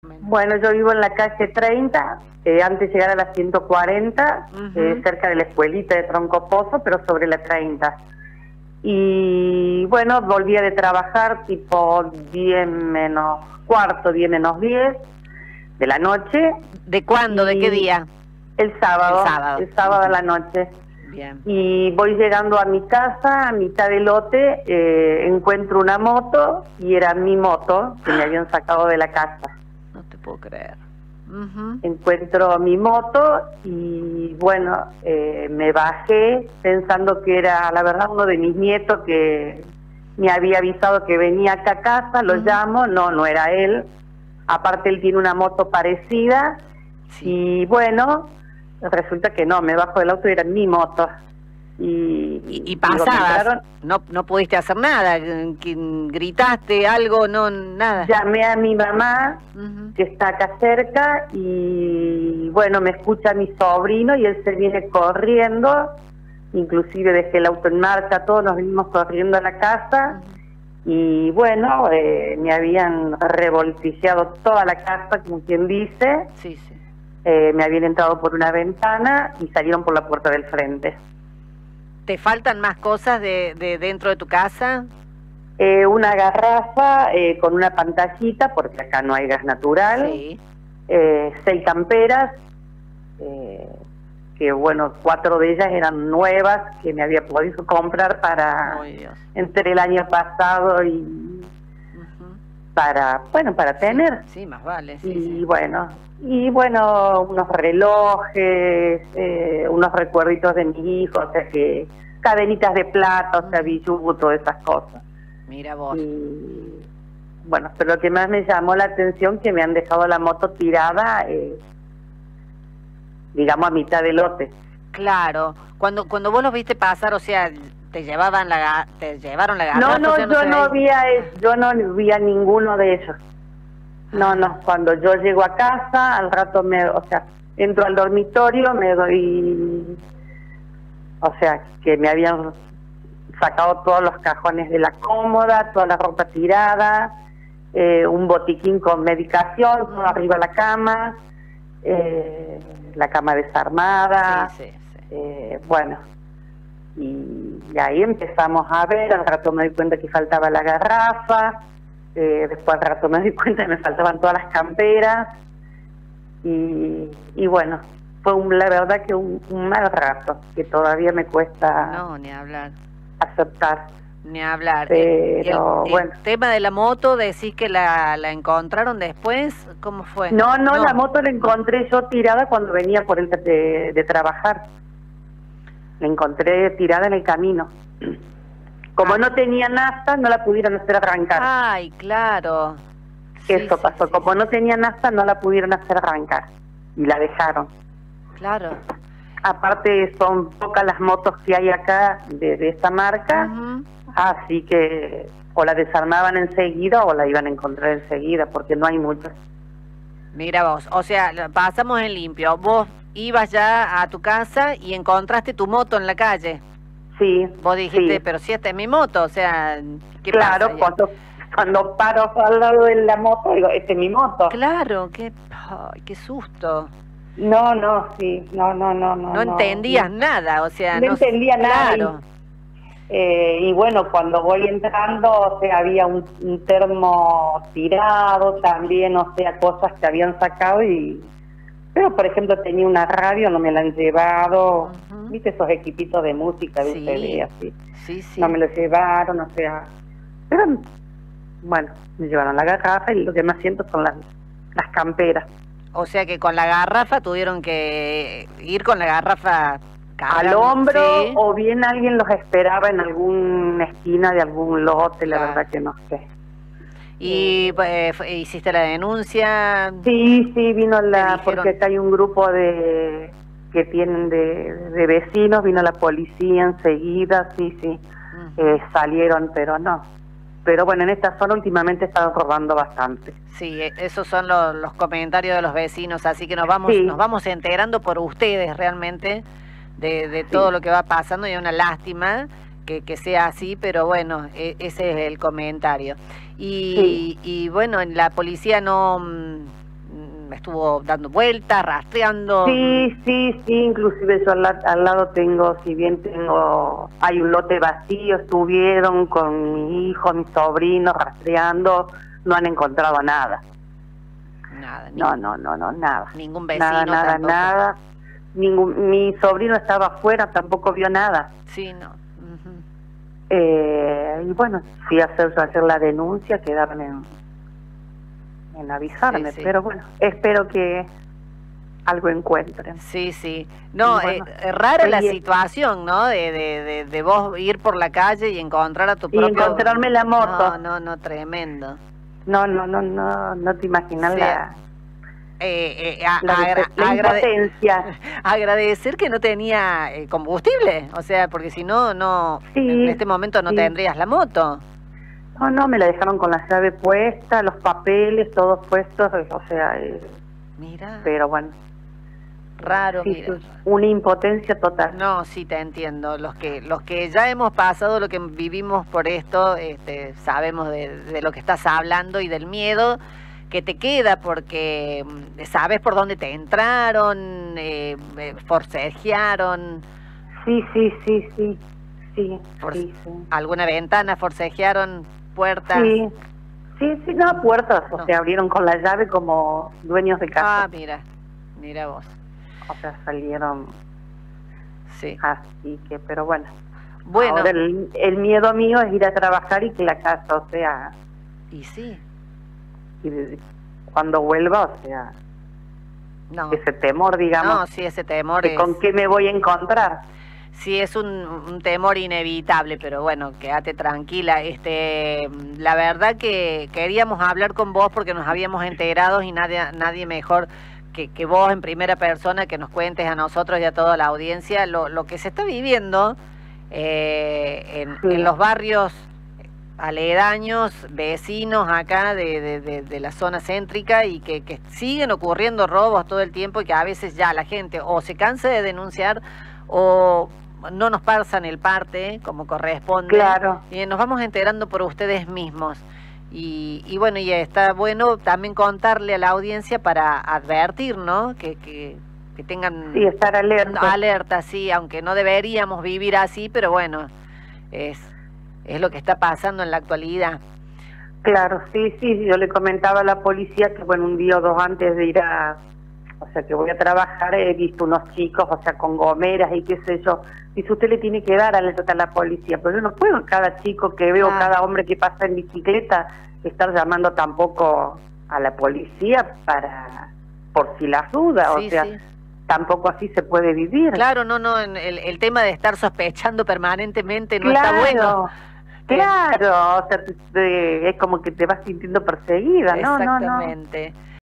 Bueno, yo vivo en la calle 30, antes de llegar a la 140, cerca de la escuelita de Tronco Pozo, pero sobre la 30. Y bueno, volvía de trabajar tipo 10 menos cuarto, 10 menos 10 de la noche. ¿De cuándo? ¿De qué día? El sábado. El sábado a la noche. Bien. Y voy llegando a mi casa, a mitad del lote, encuentro una moto, y era mi moto que me habían sacado de la casa. No te puedo creer. Encuentro mi moto y bueno, me bajé pensando que era, la verdad, uno de mis nietos que me había avisado que venía acá a casa. Lo llamo, no era él. Aparte él tiene una moto parecida. Y bueno, resulta que no, me bajo del auto y era mi moto. Y pasabas, no pudiste hacer nada, gritaste algo, no, nada. Llamé a mi mamá, que está acá cerca, y bueno, me escucha mi sobrino y él se viene corriendo, inclusive dejé el auto en marcha, todos nos vinimos corriendo a la casa, y bueno, me habían revolticiado toda la casa, como quien dice. Sí, sí. Me habían entrado por una ventana y salieron por la puerta del frente. ¿Te faltan más cosas de dentro de tu casa? Una garrafa con una pantallita, porque acá no hay gas natural. Sí. 6 camperas, que bueno, 4 de ellas eran nuevas, que me había podido comprar para entre el año pasado y para tener. Sí, más vale. Sí, y bueno, unos relojes, unos recuerditos de mi hijo, o sea que cadenitas de plata, o sea, bijú, todas esas cosas. Mira vos. Y bueno, pero lo que más me llamó la atención, que me han dejado la moto tirada, digamos, a mitad del lote. Claro, cuando vos los viste pasar, o sea, te llevaron la garrafa. No, o sea, yo no vi a ninguno de ellos. No, cuando yo llego a casa, al rato entro al dormitorio, me doy, o sea, que me habían sacado todos los cajones de la cómoda, toda la ropa tirada, un botiquín con medicación, todo arriba de la cama desarmada. Sí. Bueno, y ahí empezamos a ver, al rato me di cuenta que faltaba la garrafa. Después al rato me di cuenta que me faltaban todas las camperas y bueno, fue la verdad que un mal rato que todavía me cuesta ni hablar. Aceptar. Ni hablar. Pero bueno. El tema de la moto, decís que la encontraron después, ¿cómo fue? No, la moto la encontré yo tirada cuando venía por de trabajar. La encontré tirada en el camino. Como no tenía nafta, no la pudieron hacer arrancar. Ay, claro. Eso pasó. Como no tenía nafta, no la pudieron hacer arrancar. Y la dejaron. Claro. Aparte, son pocas las motos que hay acá de esta marca. Así que o la desarmaban enseguida o la iban a encontrar enseguida, porque no hay muchas. Mira vos, o sea, pasamos en limpio. Vos ibas ya a tu casa y encontraste tu moto en la calle. Sí. Vos dijiste, pero si esta es mi moto, o sea, ¿qué pasa? Claro, cuando paro al lado de la moto, digo, esta es mi moto. Claro, qué susto. No. No entendías nada, o sea. No entendía nada. Claro. Y bueno, cuando voy entrando, o sea, había un termo tirado también, o sea, cosas que habían sacado Pero, por ejemplo, tenía una radio, no me la han llevado. ¿Viste esos equipitos de música de ustedes así? Sí. No me los llevaron, o sea... Pero, bueno, me llevaron la garrafa y lo que más siento son las camperas. O sea que con la garrafa tuvieron que ir con la garrafa... al hombro, o bien alguien los esperaba en alguna esquina de algún lote, la verdad que no sé. ¿Y hiciste la denuncia? Sí, vino porque acá hay un grupo que tienen de vecinos, vino la policía enseguida, sí, salieron, pero no. Pero bueno, en esta zona últimamente están robando bastante. Sí, esos son los comentarios de los vecinos, así que nos vamos enterando por ustedes realmente de todo lo que va pasando, y es una lástima que sea así, pero bueno, ese es el comentario. Y bueno, la policía no estuvo dando vueltas, rastreando. Sí, sí, sí, inclusive yo al lado tengo, si bien hay un lote vacío, estuvieron con mi hijo, mi sobrino rastreando, no han encontrado nada. Nada. No, nada. Ningún vecino Nada. Mi sobrino estaba afuera, tampoco vio nada. Sí, no. Y bueno, fui a hacer la denuncia, quedaron en avisarme, sí. pero bueno, espero que algo encuentren. Sí, sí. No, bueno, es rara la situación, ¿no? De vos ir por la calle y encontrar a tu propio... Y encontrarme la moto. No, tremendo. No te imaginas sí. la impotencia. Agradecer que no tenía combustible, o sea, porque si no, sí, en este momento no tendrías la moto. No, me la dejaron con la llave puesta, los papeles, todos puestos, o sea... Mira. Pero bueno. Raro, sí, mira. Una impotencia total. No, sí, te entiendo. Los que ya hemos pasado, lo que vivimos por esto, sabemos de lo que estás hablando y del miedo que te queda, porque sabes por dónde te entraron, forcejearon. Sí. ¿Alguna ventana forcejearon? ¿Puertas? Sí, no, puertas, o sea, abrieron con la llave como dueños de casa. Ah, mira vos. O sea, salieron sí. Así que, pero bueno. Ahora el miedo mío es ir a trabajar y que la casa, o sea... Y sí. Y cuando vuelva, o sea... No. Ese temor, digamos. No, sí, ese temor es... ¿Con qué me voy a encontrar? Sí, es un temor inevitable, pero bueno, quédate tranquila. La verdad que queríamos hablar con vos porque nos habíamos enterado y nadie mejor que vos en primera persona que nos cuentes a nosotros y a toda la audiencia lo que se está viviendo en los barrios aledaños, vecinos acá de la zona céntrica, y que siguen ocurriendo robos todo el tiempo, y que a veces ya la gente o se cansa de denunciar o no nos pasan el parte como corresponde. Claro. Y nos vamos enterando por ustedes mismos. Y bueno, y está bueno también contarle a la audiencia para advertir, ¿no? Que tengan... Sí, estar alerta. Alerta, sí, aunque no deberíamos vivir así, pero bueno, es lo que está pasando en la actualidad. Claro, sí, yo le comentaba a la policía que, bueno, un día o dos antes de ir o sea, que voy a trabajar, he visto unos chicos, o sea, con gomeras y qué sé yo. Dice, usted le tiene que dar alerta a la policía, pero yo no puedo cada chico que veo, cada hombre que pasa en bicicleta, estar llamando tampoco a la policía por si las dudas, sí, o sea, tampoco así se puede vivir. Claro, no, el tema de estar sospechando permanentemente no está bueno. Claro, o sea, es como que te vas sintiendo perseguida, ¿no? Exactamente.